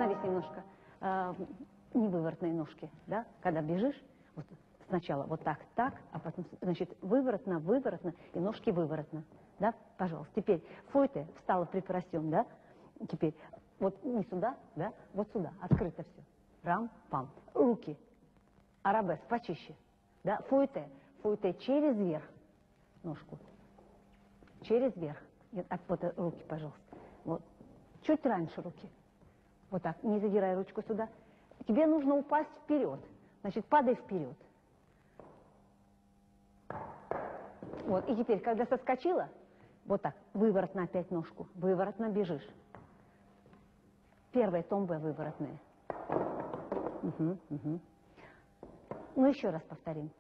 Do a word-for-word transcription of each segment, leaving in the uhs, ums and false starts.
остановись немножко. А, не выворотные ножки, да? Когда бежишь, вот сначала вот так, так, а потом, значит, выворотно, выворотно, и ножки выворотно, да? Пожалуйста. Теперь фойте встала припоросем, да? Теперь вот не сюда, да? Вот сюда, открыто все. Рам-пам. Руки. Арабеск почище, да? Фойте. Фойте через верх ножку. Через верх. Вот руки, пожалуйста. Вот. Чуть раньше руки. Вот так. Не задирай ручку сюда. Тебе нужно упасть вперед. Значит, падай вперед. Вот. И теперь, когда соскочила, вот так, выворотно опять ножку. Выворотно бежишь. Первая томбе выворотная. Угу, угу. Ну, еще раз повторим.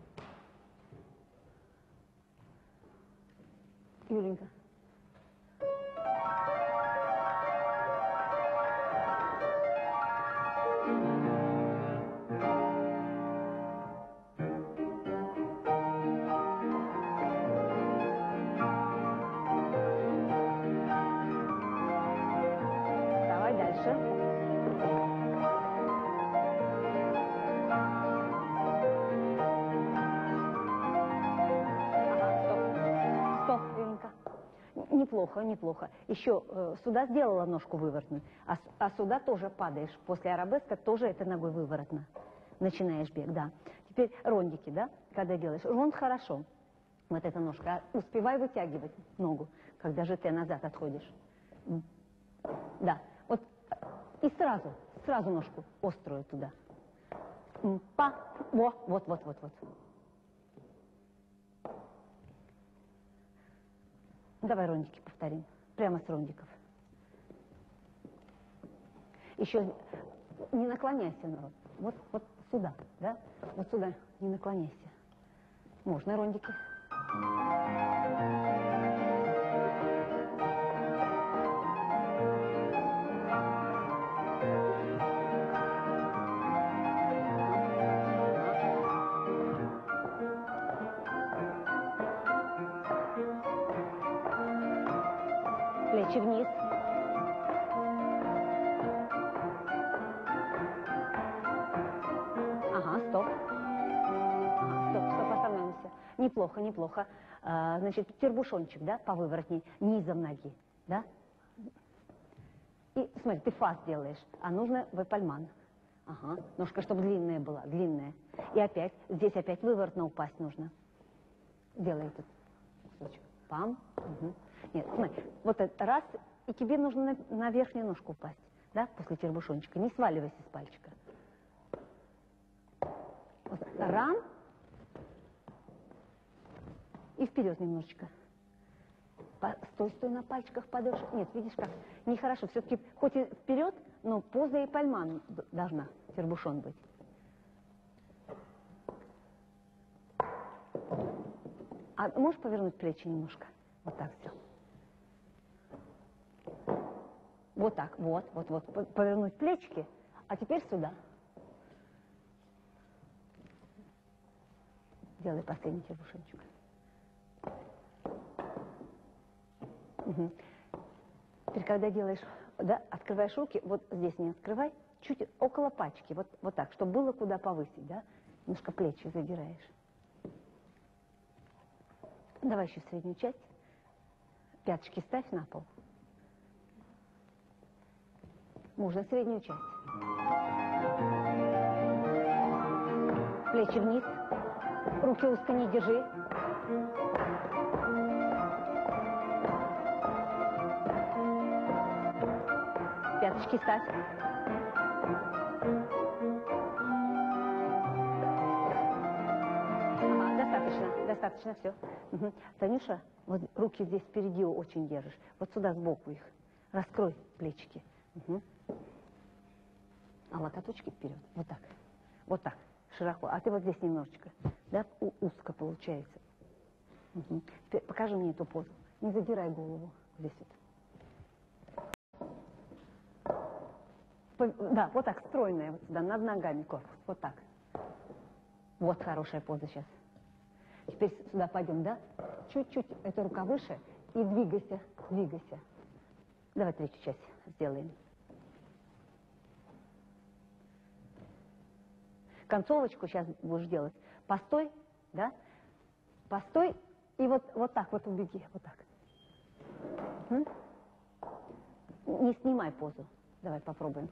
Юленька. Давай дальше. Неплохо, неплохо. Еще э, сюда сделала ножку выворотную, а, а сюда тоже падаешь. После арабеска тоже этой ногой выворотно. Начинаешь бег, да. Теперь рондики, да, когда делаешь. Ронд хорошо. Вот эта ножка. А успевай вытягивать ногу, когда же ты назад отходишь. Да. Вот. И сразу, сразу ножку острую туда. Па. Во, вот, вот, вот, вот. Давай рондики повторим. Прямо с рондиков. Еще не наклоняйся, народ. Вот, вот сюда, да? Вот сюда не наклоняйся. Можно рондики. Плечи вниз. Ага, стоп. Ага, стоп, стоп, остановимся. Неплохо, неплохо. А, значит, тербушончик, да, по выворотней, низом ноги, да? И смотри, ты фас делаешь, а нужно выпальман. Ага, ножка, чтобы длинная была, длинная. И опять, здесь опять выворотно упасть нужно. Делай этот кусочек. Пам. Угу. Нет, смотри, вот это раз, и тебе нужно на, на верхнюю ножку упасть, да, после тербушончика. Не сваливайся с пальчика. Вот, рам. И вперед немножечко. По, стой, стой на пальчиках падаешь. Нет, видишь как? Нехорошо. Все-таки хоть и вперед, но поза и пальман должна тербушон быть. А можешь повернуть плечи немножко? Вот так все. Вот так, вот, вот, вот. Повернуть плечики, а теперь сюда. Делай последний тербушончик. Угу. Теперь, когда делаешь, да, открываешь руки, вот здесь не открывай, чуть около пачки, вот, вот так, чтобы было куда повысить, да, немножко плечи задираешь. Давай еще среднюю часть. Пяточки ставь на пол. Можно среднюю часть. Плечи вниз. Руки узко не держи. Пяточки ставь. Ага, достаточно, достаточно, все. Угу. Танюша, вот руки здесь впереди очень держишь. Вот сюда сбоку их. Раскрой плечики. Угу. А локоточки вперед. Вот так. Вот так. Широко. А ты вот здесь немножечко. Да? У узко получается. Угу. Покажи мне эту позу. Не задирай голову. Здесь вот. Да, вот так, стройная, вот сюда, над ногами корпус, вот так. Вот хорошая поза сейчас. Теперь сюда пойдем, да? Чуть-чуть, эта рука выше, и двигайся, двигайся. Давай третью часть сделаем. концовочку сейчас будешь делать. Постой, да? Постой, и вот, вот так вот убеги, вот так. М? Не снимай позу. Давай попробуем.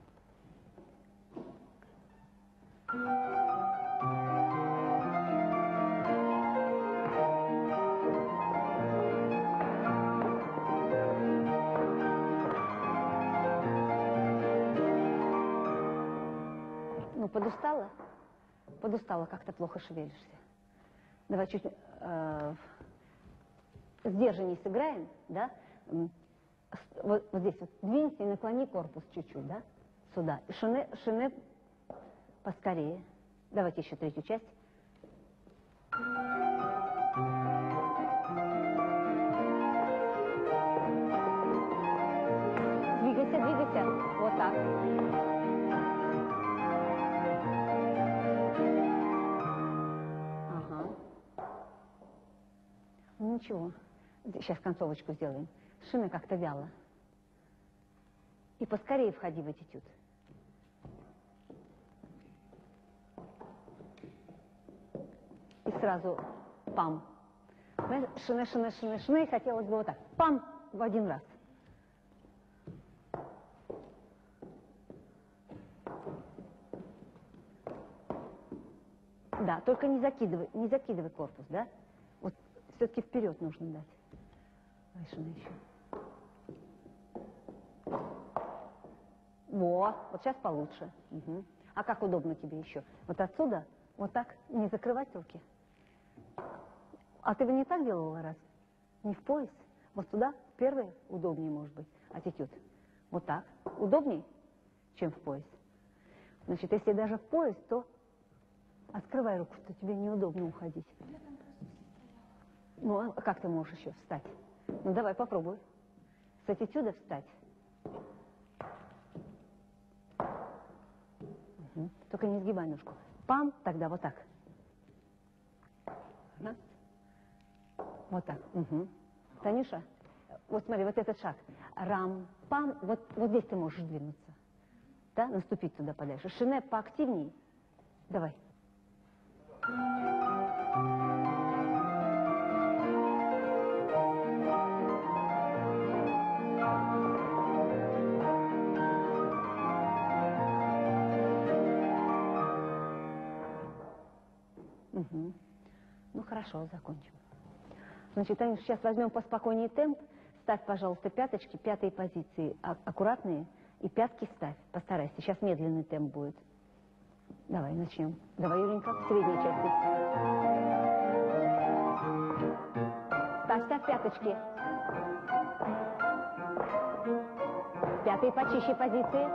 Ну, подустала? Подустала, как-то плохо шевелишься. Давай чуть э, сдержанней сыграем, да? Вот, вот здесь вот двинься и наклони корпус чуть-чуть, да? Сюда. Шине, шине поскорее. Давайте еще третью часть. Двигайся, двигайся. Вот так. Ага. Ну ничего. Сейчас концовочку сделаем. Шины как-то вяло. И поскорее входи в этюд. И сразу пам. Шины, шины, шины, шины. И хотелось бы вот так. Пам в один раз. Да, только не закидывай, не закидывай корпус, да? Вот все-таки вперед нужно дать. Давай, шины еще. Во, вот сейчас получше. Угу. А как удобно тебе еще? Вот отсюда, вот так, не закрывать руки. А ты бы не так делала раз? Не в пояс? Вот сюда, первый удобнее может быть, аттитюд. Вот так. Удобнее, чем в пояс. Значит, если даже в пояс, то открывай руку, что тебе неудобно уходить. Ну, а как ты можешь еще встать? Ну, давай попробуй. С аттитюда встать. Угу. Только не сгибай ножку. Пам, тогда вот так. Раз. Вот так. Угу. Танюша, вот смотри, вот этот шаг. Рам, пам, вот, вот здесь ты можешь двинуться. Да, наступить туда подальше. Шине поактивнее. Давай. Угу. Ну хорошо, закончим. Значит, Танюш, сейчас возьмем поспокойнее темп. Ставь, пожалуйста, пяточки, пятые позиции а аккуратные. И пятки ставь, постарайся. Сейчас медленный темп будет. Давай, начнем. Давай, Юленька, в средней части. Ставь, ставь пяточки. Пятые почище позиции.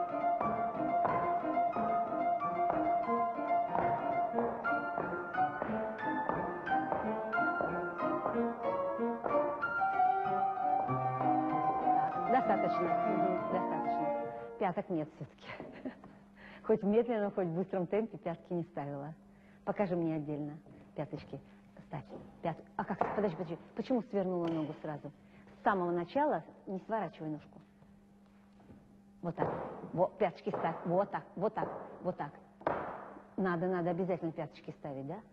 Достаточно. Угу, достаточно. Пяток нет все-таки. Хоть в медленном, хоть в быстром темпе пятки не ставила. Покажи мне отдельно пяточки. Ставь. Пят... А как? Подожди, подожди. Почему свернула ногу сразу? С самого начала не сворачивай ножку. Вот так. Вот, пяточки ставь. Вот так, вот так, вот так. Надо, надо обязательно пяточки ставить, да?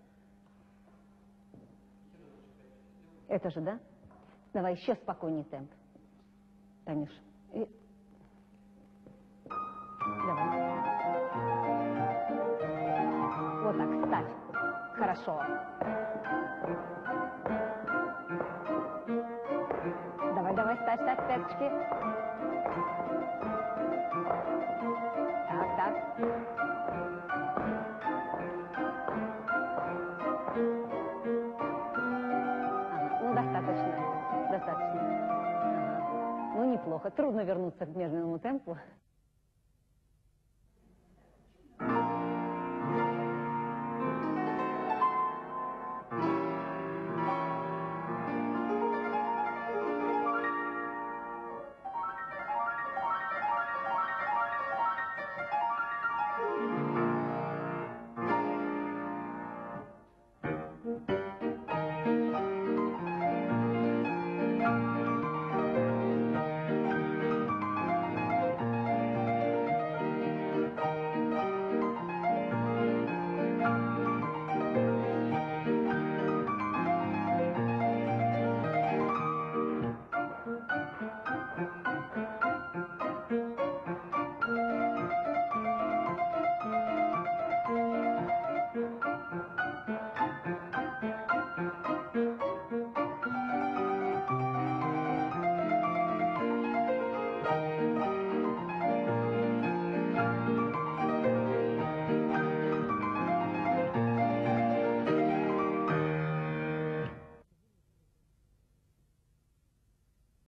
Это же, да? Давай еще спокойнее темп. Танюш. И... Давай. Вот так, ставь. Хорошо. Давай, давай, ставь, ставь пяточки. Так, так. Ага, ну достаточно. Достаточно. Ага. Ну неплохо. Трудно вернуться к медленному темпу.